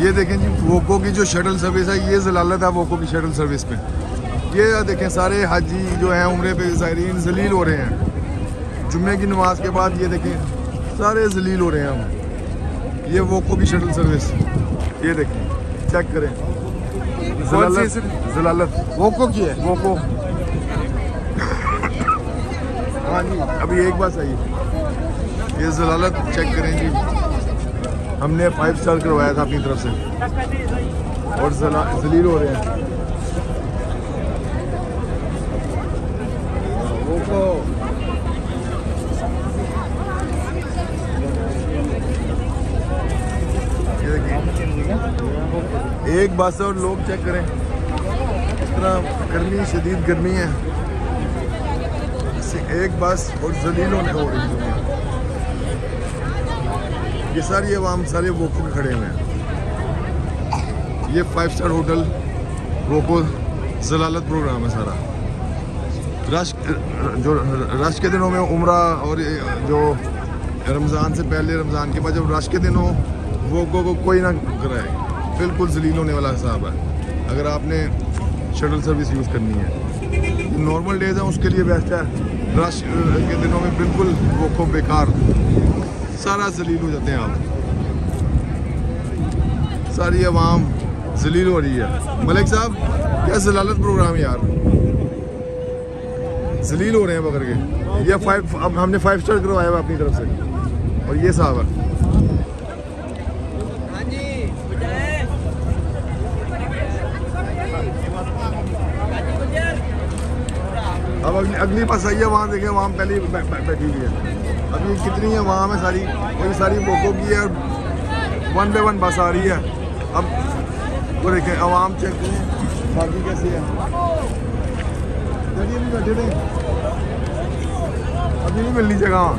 ये देखें जी वोको की जो शटल सर्विस है, ये जलालत है वोको की शटल सर्विस पे। ये देखें सारे हाजी जो हैं उम्रे पे ज़ायरीन जलील हो रहे हैं जुम्मे की नमाज के बाद। ये देखें सारे जलील हो रहे हैं हम। ये वोको की शटल सर्विस, ये देखें, चेक करें। जलालत वोको की है, वोको। हाँ जी, अभी एक बात सही, ये जलालत चेक करें जी। हमने 5 स्टार करवाया था अपनी तरफ से और जलील हो रहे हैं। ये देखिए एक बस और लोग चेक करें, इस तरह गर्मी, शदीद गर्मी है, एक बस और जलील होने हो रही है। ये सारी आवाम सारे वोको के खड़े हुए हैं। ये 5 स्टार होटल वोको जलालत प्रोग्राम है सारा। रश के दिनों में उम्रा और जो रमज़ान से पहले, रमज़ान के बाद जब रश के दिन हो, वोको को कोई ना कराए, बिल्कुल जलील होने वाला हिसाब है अगर आपने शटल सर्विस यूज़ करनी है। नॉर्मल डेज हैं उसके लिए बेस्ट है, रश के दिनों में बिल्कुल वोको बेकार, सारा जलील हो जाते हैं आप, सारी आवाम जलील हो रही है। मलिक साहब क्या जलालत प्रोग्राम यार, जलील हो रहे हैं पकड़ के। ये 5, अब हमने 5 स्टार करवाया हुआ अपनी तरफ से और ये साहब है। अब अगली बस आई है, वहाँ देखें वहाँ पहले बैठी हुई है। अभी कितनी है वहाँ में सारी, वही सारी वोको की है और 1 बाय 1 बस आ रही है। अब वो देखें आवाम चेक करें बाकी कैसी है। चलिए भी बैठे थे, अभी नहीं मिलनी जगह।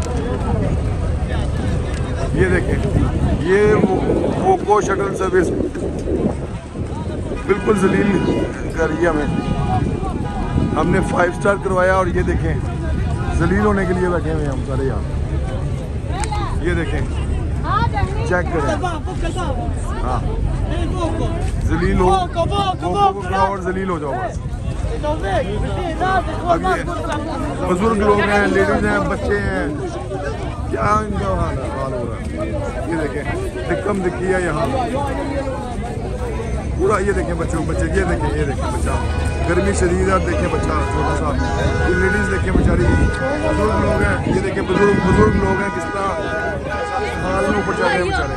ये देखें ये वोको शटल सर्विस बिल्कुल जलील कर रही है हमें। हमने 5 स्टार करवाया और ये देखें जलील होने के लिए बैठे हुए हम सारे यहाँ। ये देखें, चेक करें, हाँ जलील हो, और जलील हो जाओ बस। अब ये बुजुर्ग लोग हैं, लेडीज हैं, बच्चे हैं, क्या इनका हाल हो रहा है। ये देखें दिक्कम दिखी है यहाँ पूरा। ये देखें बच्चे, ये देखें बच्चा, गर्मी शदीद है, देखें बच्चा छोटा सा। ये लेडीज देखें बेचारी, बुजुर्ग लोग हैं, ये देखें बुजुर्ग लोग हैं किस तरह हाल में ऊपर चल रहे हैं बेचारे।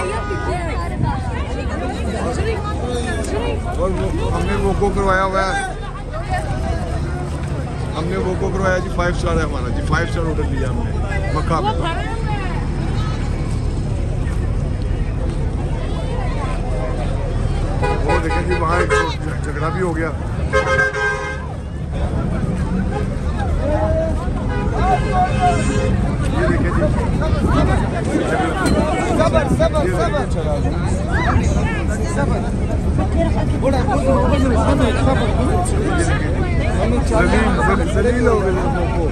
और हमने वोको करवाया हुआ है, हमने वोको करवाया जी 5 स्टार है हमारा जी, 5 स्टार होटल लिया हमने मक्का में। वो देखें जी वहाँ एक झगड़ा भी हो गया। ये देखें जी जलील हो गए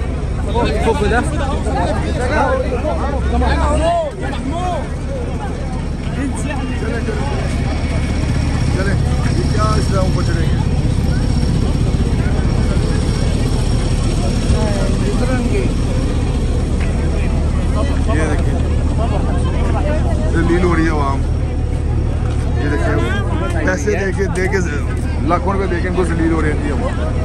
चले क्या इस तरह ऊपर चढ़ेंगे। ये देखिए जलील हो रही है आवाम। ये देखिए पैसे दे के लाखों रुपए दे के इनको जलील हो रही है हम।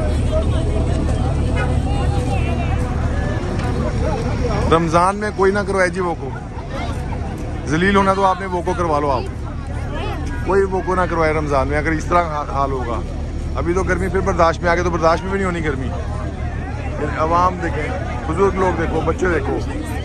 रमज़ान में कोई ना करवाए जी वोको, जलील होना तो आपने वोको करवा लो आप, कोई वोको ना करवाए रमज़ान में अगर इस तरह हाल होगा। अभी तो गर्मी फिर बर्दाश्त में आ गए तो बर्दाश्त में भी नहीं होनी गर्मी। आवाम देखें, बुजुर्ग लोग देखो, बच्चे देखो,